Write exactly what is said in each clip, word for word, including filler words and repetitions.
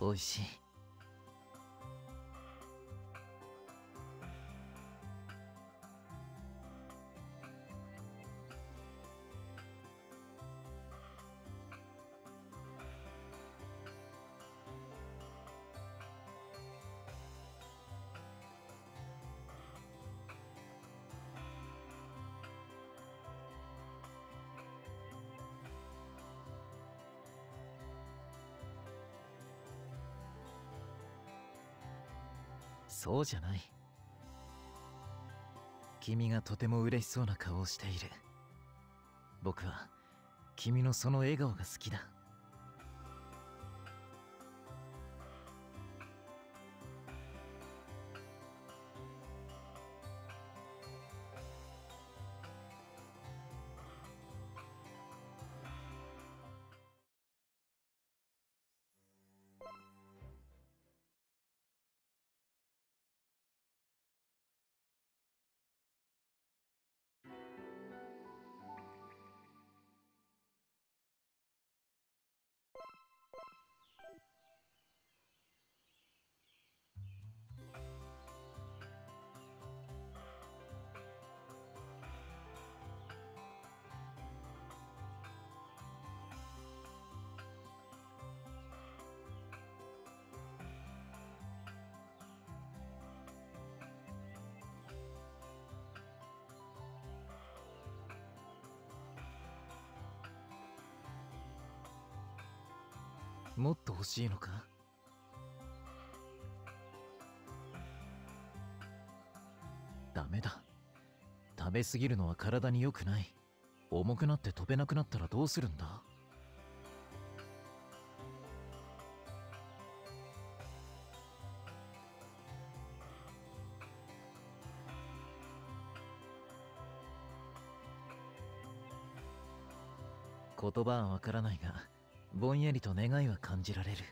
美味しい。そうじゃない。君がとても嬉しそうな顔をしている。僕は君のその笑顔が好きだ。もっと欲しいのか？ダメだ。食べ過ぎるのは体に良くない。重くなって飛べなくなったらどうするんだ？言葉はわからないが、ぼんやりと願いは感じられる。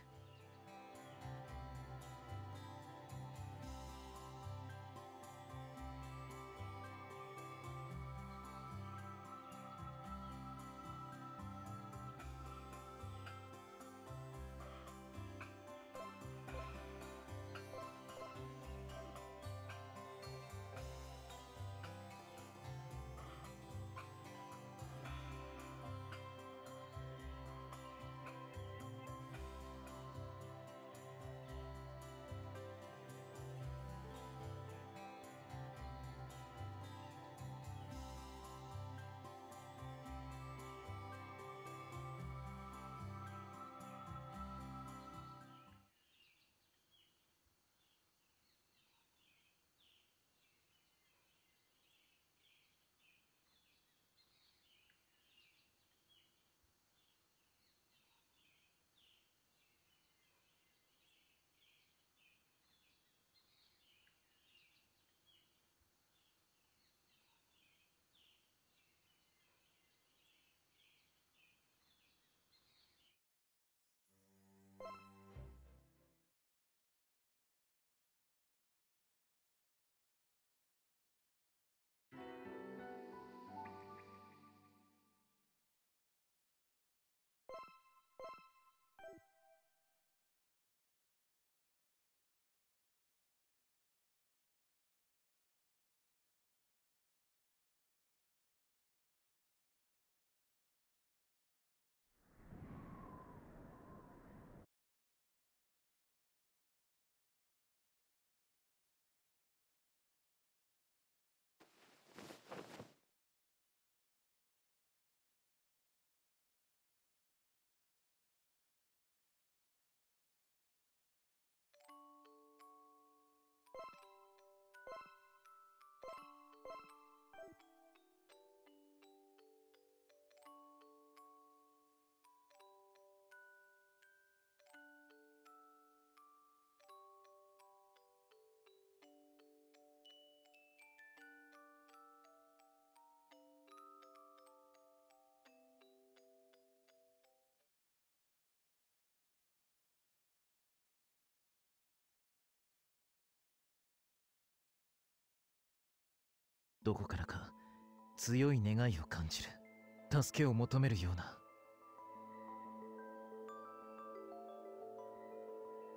どこからか強い願いを感じる。助けを求めるような。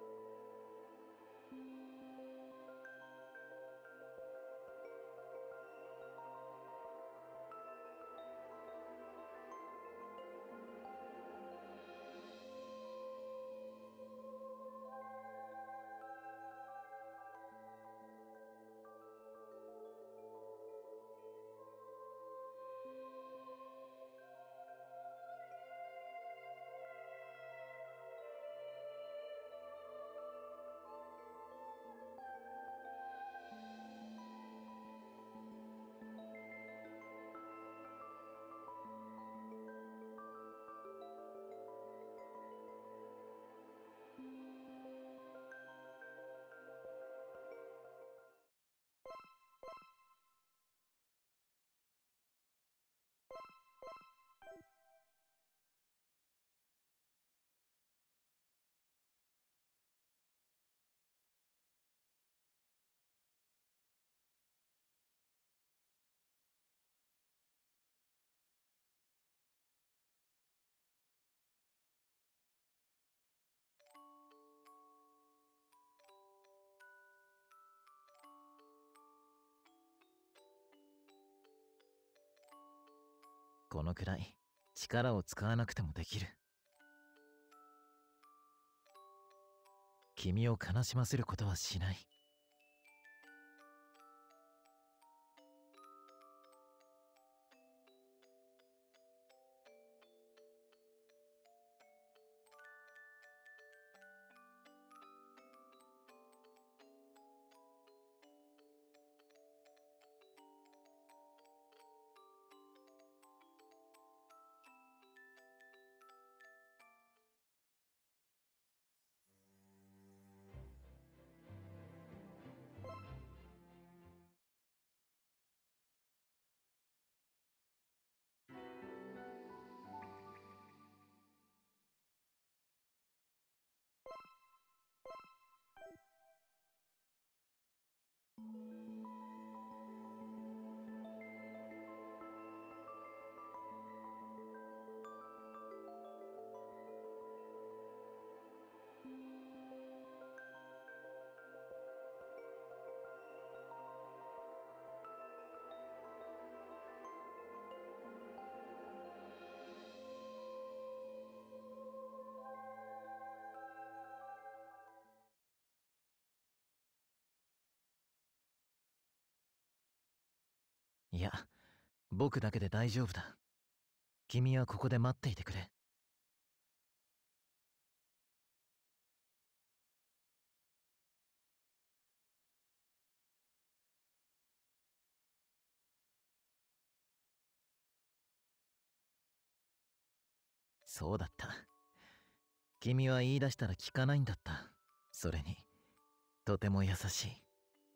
このくらい力を使わなくてもできる。君を悲しませることはしない。いや、僕だけで大丈夫だ。君はここで待っていてくれ。そうだった。君は言い出したら聞かないんだった。それに、とても優しい。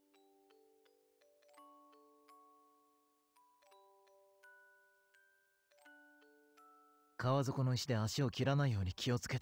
川底の石で足を切らないように気をつけて。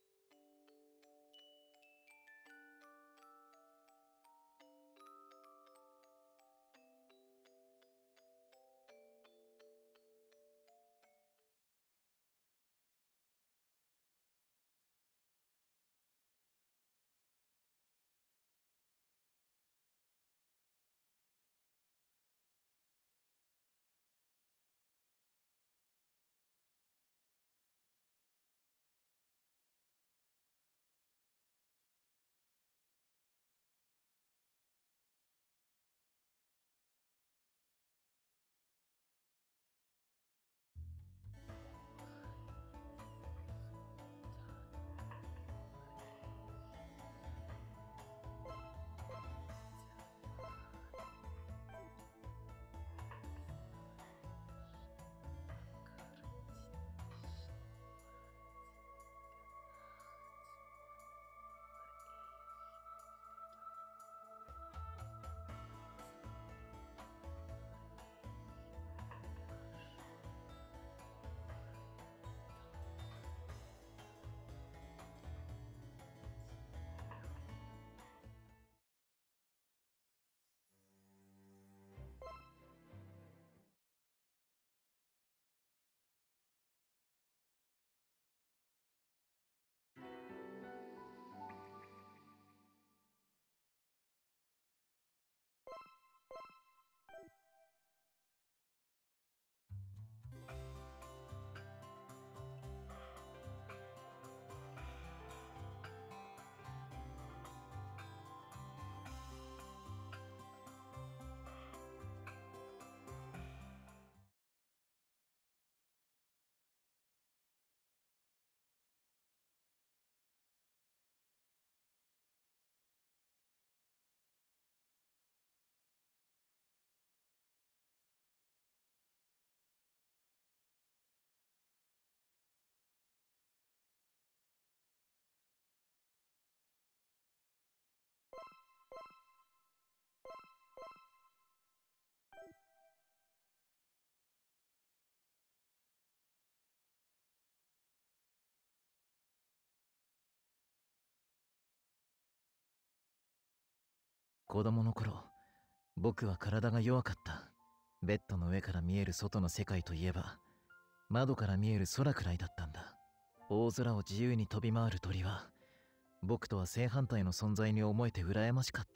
子供の頃、僕は体が弱かった。ベッドの上から見える外の世界といえば、窓から見える空くらいだったんだ。大空を自由に飛び回る鳥は、僕とは正反対の存在に思えて羨ましかった。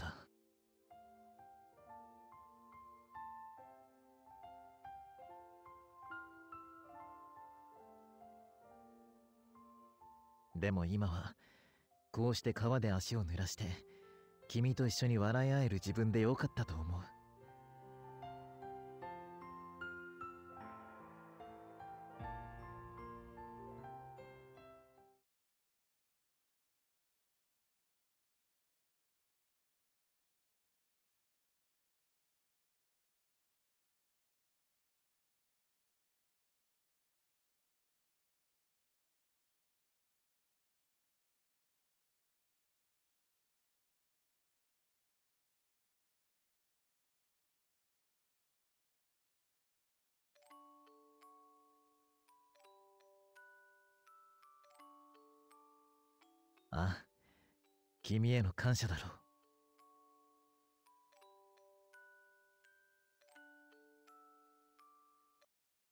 でも今はこうして川で足を濡らして君と一緒に笑い合える自分でよかったと思う。ああ、君への感謝だろう。